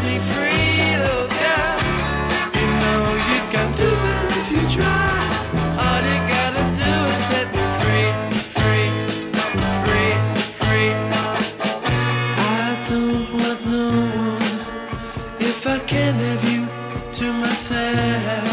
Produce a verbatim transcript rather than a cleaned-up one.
me free, little girl. You know you can do it if you try. All you gotta do is set me free, free, free, free. I don't want no one if I can't have you to myself.